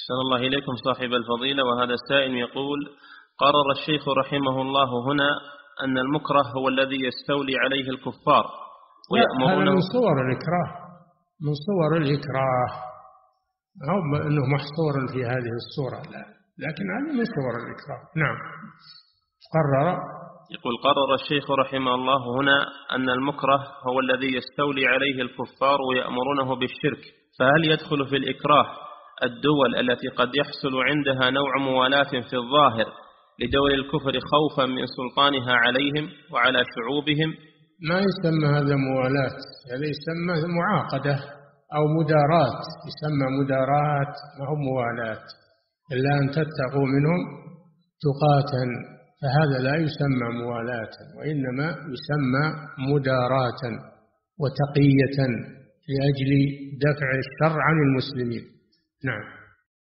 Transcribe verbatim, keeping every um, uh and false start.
أحسن الله إليكم صاحب الفضيلة. وهذا السائل يقول: قرر الشيخ رحمه الله هنا أن المكره هو الذي يستولي عليه الكفار لا، هذا ويأمرونه. من صور الإكراه، من صور الإكراه، أو أنه محصور في هذه الصورة، لا، لكن هذا من صور الإكراه. نعم. قرر يقول: قرر الشيخ رحمه الله هنا أن المكره هو الذي يستولي عليه الكفار ويأمرونه بالشرك، فهل يدخل في الإكراه الدول التي قد يحصل عندها نوع موالاة في الظاهر لدول الكفر خوفا من سلطانها عليهم وعلى شعوبهم؟ ما يسمى هذا موالاة، هذا يسمى معاقدة أو مداراة، يسمى مداراة ما هو موالاة، إلا أن تتقوا منهم تقاتا، فهذا لا يسمى موالاة، وإنما يسمى مداراة وتقية لأجل دفع الشر عن المسلمين. نعم.